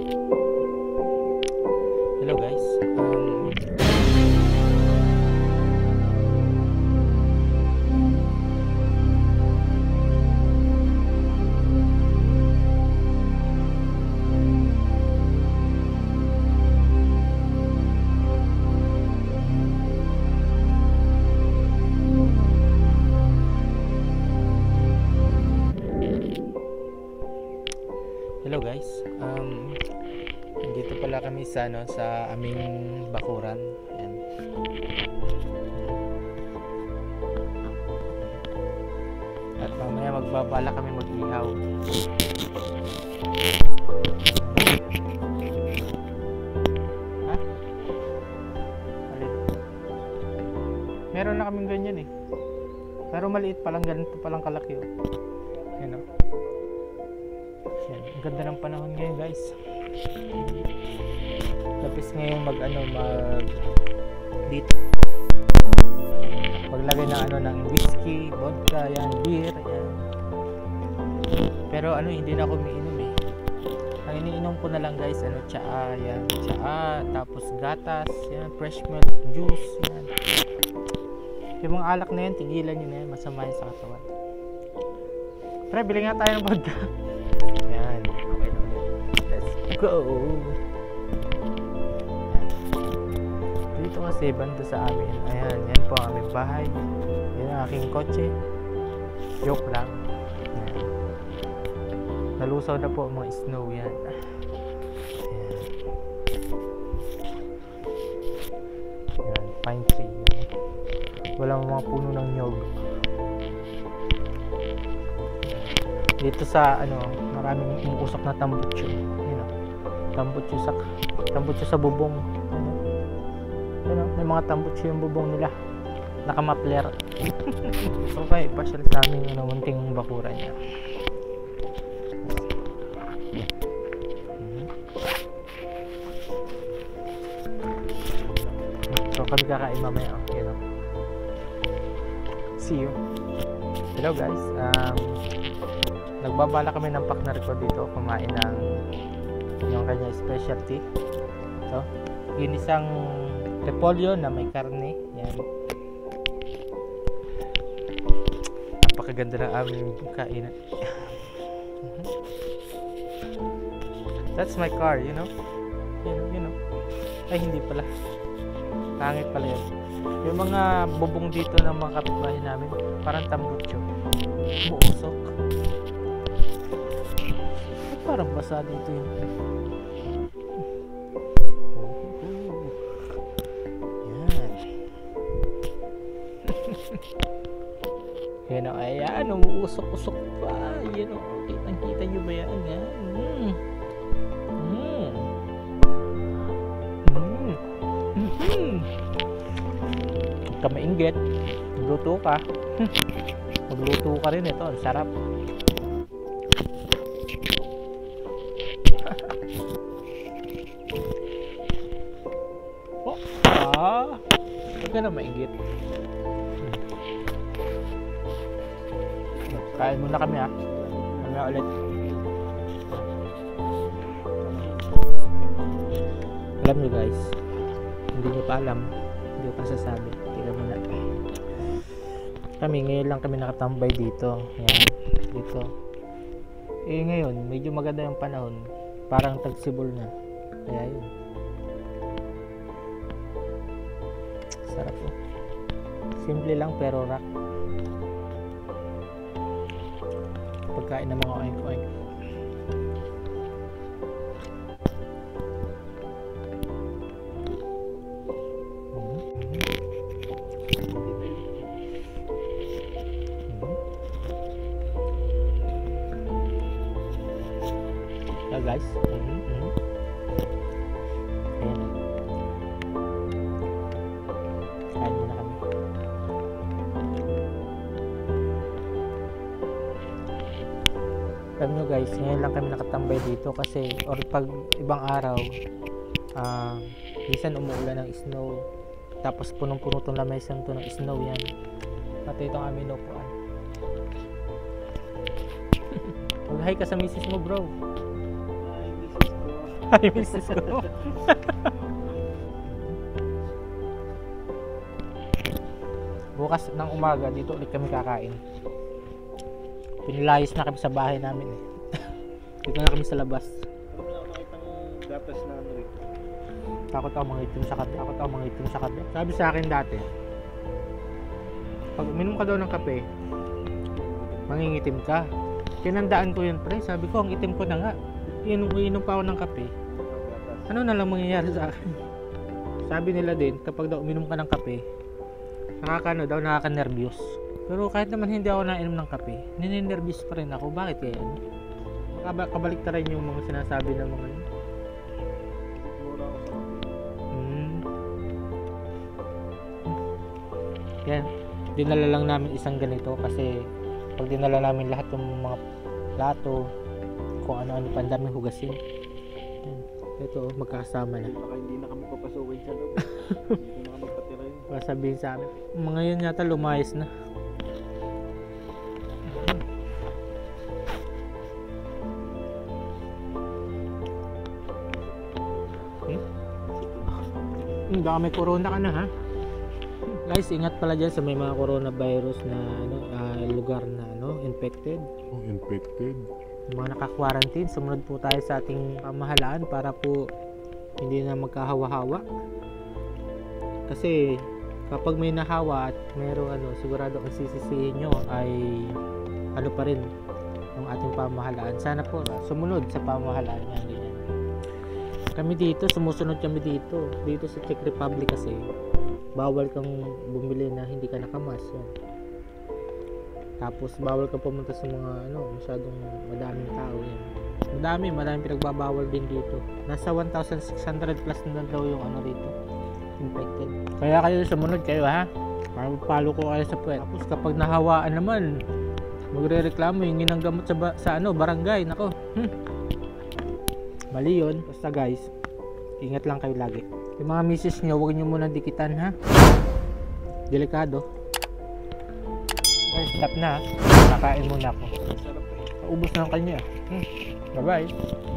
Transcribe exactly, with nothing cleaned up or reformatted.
Hello guys. Um, Hello guys. Um, dito pala kami sa ano sa aming bakuran. Yan. At mamaya magbabala kami mag-ihaw. Ha? Alin? Meron na kaming ganyan eh. Pero maliit pa lang, ganito pa lang kalaki oh. Yan oh. Yan. Ang ganda ng panahon ngayon guys. Tapos ngayon mag ano mag dito maglagay ng ano ng whiskey, vodka, yan, beer, yan. Pero ano hindi na ako umiinom eh. Ang iniinom ko na lang guys ano tsaa, yan, tsaa, tapos gatas, yan, fresh milk, juice, yan. Yung mga alak na yan, tigilan nyo na yan, masama yan sa katawan. Pre, bili nga tayo ng vodka. Yan, okay na. Let's go. Dito kasi banda sa amin. Ayan, yan po ang aming bahay. Yan ang aking kotse. Joke lang. Ayan. Nalusaw na po ang mga snow yan. Ayan. Yan, pine tree. Yan. Walang mga puno ng nyog. Dito sa ano, maraming umuusok na tambutso. Ayun oh. Tambutso sa tambutso sa bubong. Ano? Ano, may mga tambutso yung bubong nila. Nakamapler. So kaya ipasyal sa amin yung munting bakuran niya. So kami kakain mamaya. Okay, no? See you. Hello guys. Um Nagbabala kami ng partner ko dito kumain ng yung kanya specialty. So, yun isang repolyo na may karne. Yan. Napakaganda ng aming kainan. That's my car, you know? You know, you know. Ay, hindi pala. Pangit pala yun. Yung mga bubong dito ng mga kapitbahay namin, parang tambutso. Muusok. Parang basa dito yun. Yan. Yan o, ayan, umuusok-usok pa. Yan o, kitang-kita nyo ba yan? Yan. Mm. Mm. Mm. Mm. Huwag ka mainggit. Magluto ka. Magluto ka rin ito. Ang sarap. Ah, huwag ka na mainggit. Kain muna kami ha. Mamaya ulit. Alam nyo guys, hindi nyo pa alam, hindi ko pa sasabi. Tingnan mo na. Kami ngayon lang kami nakatambay dito. Yan, dito. Eh ngayon, medyo maganda yung panahon. Parang tagsibol na. Kaya yun. Sarap po. Simple lang pero rock. Pagkain ng mga oink-oink. Yeah guys. Mm-hmm. Mm-hmm. Ayan. Kain muna kami. Alam nyo guys, ngayon lang kami nakatambay dito kasi or pag ibang araw uh, minsan umuulan ng snow tapos punong-puno itong lamesang to ng snow yan. Pati itong aming upuan. Mag-hi ka sa misis mo bro. Hi, misis ko. Ay, misis ko. Bukas ng umaga, dito ulit kami kakain. Pinilayos na kami sa bahay namin eh. Dito na kami sa labas. Ano mo na ako nakitang gatas na ano rin? Takot ako mangitim sa kape. Takot ako mangitim sa kape. Sabi sa akin dati, pag uminom ka daw ng kape, mangingitim ka. Kinandaan ko yun, pre. Sabi ko, ang itim ko na nga. Inom, inom pa ako ng kape. Ano na lang mangyayari sa akin? Sabi nila din, kapag daw uminom ka ng kape, nakakano daw, nakaka-nervyos. Pero kahit naman hindi ako nainom ng kape, nininervyos pa rin ako. Bakit kaya yan? Kabalik ta rin yung mga sinasabi ng mga yun. Mura ako sa kape. Hmm. Yan. Dinala lang namin isang ganito kasi pag dinala namin lahat ng mga plato, kung ano-ano pa, ang daming hugasin. Yan. Ito, magkakasama na. Baka hindi na kami papasukin sa loob. Hindi na kami patira yun. Baka sabihin sa amin, mga yun yata lumayas na. Hmm, baka may corona ka na ha. Guys, ingat pala dyan sa may mga coronavirus na ano, uh, lugar na ano, infected. Oh, infected. Yung mga naka-quarantine, sumunod po tayo sa ating pamahalaan para po hindi na magkahawa-hawa. Kasi kapag may nahawa at mayroong ano, sigurado ang sisisihin nyo ay ano pa rin yung ating pamahalaan. Sana po sumunod sa pamahalaan yan, ganyan. Kami dito, sumusunod kami dito. Dito sa Czech Republic kasi bawal kang bumili na hindi ka nakamas. Yan. Tapos bawal ka pumunta sa mga ano, masyadong madaming tao. Yan. Madami, madaming pinagbabawal din dito. Nasa one thousand six hundred plus na daw yung ano dito, infected. Kaya kayo sumunod kayo ha. Para palo ko kayo sa puwet. Tapos kapag nahawaan naman, magre-reklamo yung ginang gamot sa, ba- sa ano, barangay. Nako. Hmm. Mali yun. Basta guys, ingat lang kayo lagi. Yung mga misis nyo, huwag nyo muna dikitan ha. Delikado. Guys, stop na ha. Nakain muna ako. Ubus na ang kanya. Hmm. Bye bye.